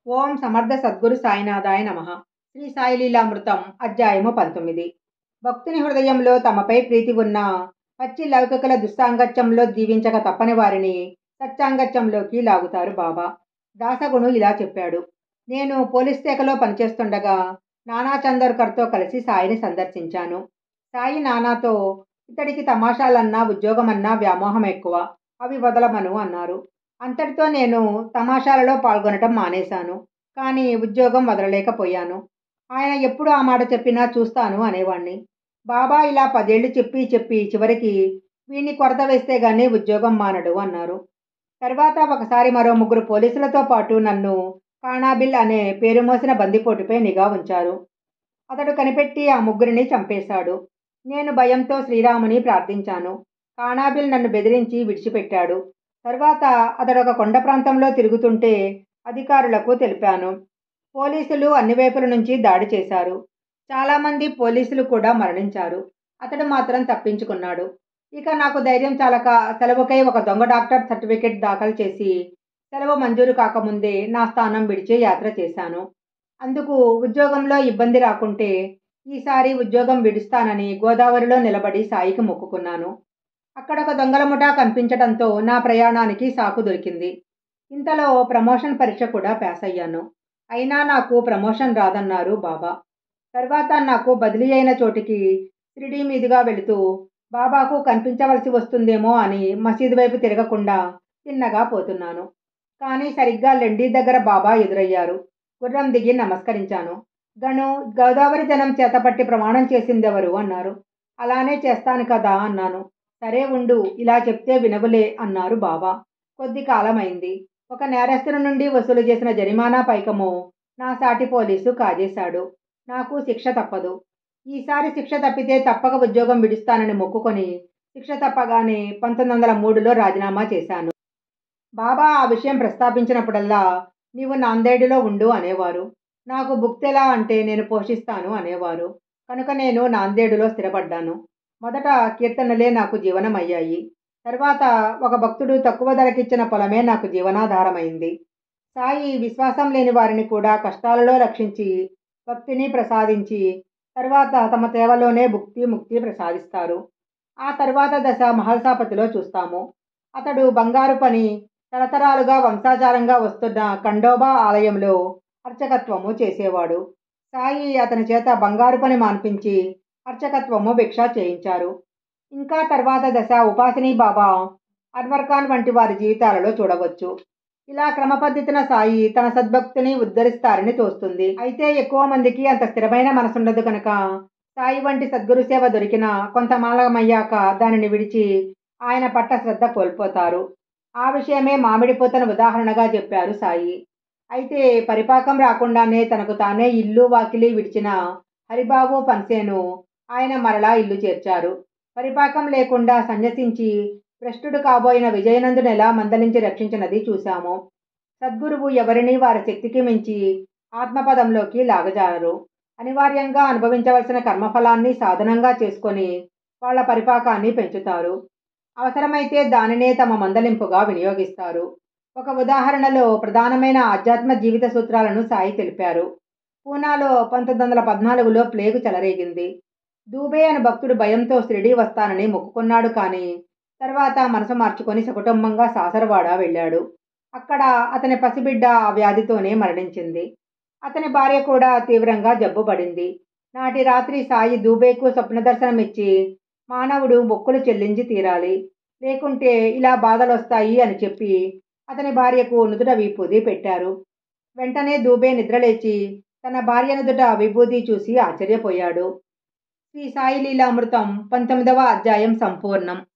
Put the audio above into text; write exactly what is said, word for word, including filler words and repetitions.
ఓం సమర్థ సద్గురు సాయినాథాయ నమః. శ్రీ సాయి లీలామృతం అధ్యాయము పంతొమ్మిది. భక్తుని హృదయంలో తమపై ప్రీతి ఉన్న పచ్చి లౌకికల దుస్సాంగత్యంలో దీవించక తప్పని వారిని సత్సాంగత్యంలోకి లాగుతారు బాబా. దాసగును ఇలా చెప్పాడు. నేను పోలీస్ శాఖలో పనిచేస్తుండగా నానా చందోర్కర్తో కలిసి సాయిని సందర్శించాను. సాయి నానాతో, ఇతడికి తమాషాలన్నా ఉద్యోగమన్నా వ్యామోహం ఎక్కువ, అవి వదలమను అన్నారు. అంతటితో నేను తమాషాలలో పాల్గొనటం మానేశాను. కానీ ఉద్యోగం వదలలేకపోయాను. ఆయన ఎప్పుడు ఆ మాట చెప్పినా చూస్తాను అనేవాణ్ణి. బాబా ఇలా పదేళ్లు చెప్పి చెప్పి చివరికి వీణ్ణి కొరత వేస్తే గానీ ఉద్యోగం మానడు అన్నారు. తర్వాత ఒకసారి మరో ముగ్గురు పోలీసులతో పాటు నన్ను కాణాబిల్ అనే పేరు మోసిన బందిపోటుపై నిఘా ఉంచారు. అతడు కనిపెట్టి ఆ ముగ్గురిని చంపేశాడు. నేను భయంతో శ్రీరాముని ప్రార్థించాను. కాణాబిల్ నన్ను బెదిరించి విడిచిపెట్టాడు. తర్వాత అతడొక కొండ ప్రాంతంలో తిరుగుతుంటే అధికారులకు తెలిపాను. పోలీసులు అన్ని వైపుల నుంచి దాడి చేశారు. చాలామంది పోలీసులు కూడా మరణించారు. అతడు మాత్రం తప్పించుకున్నాడు. ఇక నాకు ధైర్యం చాలక సెలవుకై ఒక దొంగ డాక్టర్ సర్టిఫికెట్ దాఖలు చేసి సెలవు మంజూరు కాకముందే నా స్థానం విడిచే యాత్ర చేశాను. అందుకు ఉద్యోగంలో ఇబ్బంది రాకుంటే ఈసారి ఉద్యోగం విడుస్తానని గోదావరిలో నిలబడి సాయికి మొక్కుకున్నాను. అక్కడ ఒక దొంగల ముఠా కనిపించడంతో నా ప్రయాణానికి సాకు దొరికింది. ఇంతలో ప్రమోషన్ పరీక్ష కూడా పాస్ అయ్యాను. అయినా నాకు ప్రమోషన్ రాదన్నారు బాబా. తర్వాత నాకు బదిలీ అయిన చోటికి షిరిడీ మీదుగా వెళుతూ బాబాకు కనిపించవలసి వస్తుందేమో అని మసీదు వైపు తిరగకుండా తిన్నగా పోతున్నాను. కానీ సరిగ్గా లెండీ దగ్గర బాబా ఎదురయ్యారు. గుర్రం దిగి నమస్కరించాను. గను గోదావరి జనం చేతపట్టి ప్రమాణం చేసిందెవరు అన్నారు. అలానే చేస్తాను కదా అన్నాను. సరే ఉండు, ఇలా చెప్తే వినవులే అన్నారు బాబా. కొద్ది కాలమైంది. ఒక నేరస్తుని నుండి వసూలు చేసిన జరిమానా పైకము నా సాటి పోలీసు కాజేశాడు. నాకు శిక్ష తప్పదు. ఈసారి శిక్ష తప్పితే తప్పక ఉద్యోగం విడుస్తానని మొక్కుకొని శిక్ష తప్పగానే పంతొమ్మిది వందల మూడులో రాజీనామా చేశాను. బాబా ఆ విషయం ప్రస్తాపించినప్పుడల్లా నీవు నాందేడులో ఉండు అనేవారు. నాకు భుక్తెలా అంటే నేను పోషిస్తాను అనేవారు. కనుక నేను నాందేడులో స్థిరపడ్డాను. మొదట కీర్తనలే నాకు జీవనమయ్యాయి. తర్వాత ఒక భక్తుడు తక్కువ ధరకిచ్చిన పొలమే నాకు జీవనాధారమైంది. సాయి విశ్వాసం లేని వారిని కూడా కష్టాలలో రక్షించి భక్తిని ప్రసాదించి తర్వాత తమ సేవలోనే భుక్తి ముక్తి ప్రసాదిస్తారు. ఆ తర్వాత దశ మహల్సాపతిలో చూస్తాము. అతడు బంగారు పని తరతరాలుగా వంశాచారంగా వస్తున్న ఖండోబా ఆలయంలో అర్చకత్వము చేసేవాడు. సాయి అతని చేత బంగారు పని మాన్పించి అర్చకత్వము భిక్ష చేయించారు. ఇంకా తర్వాత దశ ఉపాసిని బాబా, అన్వర్ ఖాన్ వంటి వారి జీవితాలలో చూడవచ్చు. ఇలా క్రమపద్ధతిన సాయి తన సద్భక్తిని ఉద్ధరిస్తారని తోస్తుంది. అయితే ఎక్కువ మందికి అంత స్థిరమైన మనసుండదు కనుక సాయి వంటి సద్గురు సేవ దొరికినా కొంతమాలమయ్యాక దానిని విడిచి ఆయన పట్ల శ్రద్ధ కోల్పోతారు. ఆ విషయమే మామిడి పూతను ఉదాహరణగా చెప్పారు సాయి. అయితే పరిపాకం రాకుండానే తనకు తానే ఇల్లు వాకిలి విడిచిన హరిబాబు పన్సేను ఆయన మరలా ఇల్లు చేర్చారు. పరిపాకం లేకుండా సన్యసించి భ్రష్టుడు కాబోయిన విజయనందుని ఎలా మందలించి రక్షించినది చూశాము. సద్గురువు ఎవరిని వారి శక్తికి మించి ఆత్మపదంలోకి లాగజారరు. అనివార్యంగా అనుభవించవలసిన కర్మఫలాన్ని సాధనంగా చేసుకొని వాళ్ల పరిపాకాన్ని పెంచుతారు. అవసరమైతే దానినే తమ మందలింపుగా వినియోగిస్తారు. ఒక ఉదాహరణలో ప్రధానమైన ఆధ్యాత్మ జీవిత సూత్రాలను సాయి తెలిపారు. పూనాలో పంతొమ్మిది వందల పద్నాలుగులో ప్లేగు చెలరేగింది. దూబే అని భక్తుడు భయంతో షిరిడీ వస్తానని మొక్కుకున్నాడు. కానీ తర్వాత మనసు మార్చుకొని సకుటుంబంగా సాసరవాడ వెళ్ళాడు. అక్కడ అతని పసిబిడ్డ ఆ వ్యాధితోనే మరణించింది. అతని భార్య కూడా తీవ్రంగా జబ్బుపడింది. నాటి రాత్రి సాయి దూబేకు స్వప్న దర్శనమిచ్చి మానవుడు మొక్కులు చెల్లించి తీరాలి, లేకుంటే ఇలా బాధలొస్తాయి అని చెప్పి అతని భార్యకు నుదుట విభూది పెట్టారు. వెంటనే దూబే నిద్రలేచి తన భార్య నుదుట విభూది చూసి ఆశ్చర్యపోయాడు. శ్రీ సాయి లీలామృతం పంతొమ్మిదవ అధ్యాయం సంపూర్ణం.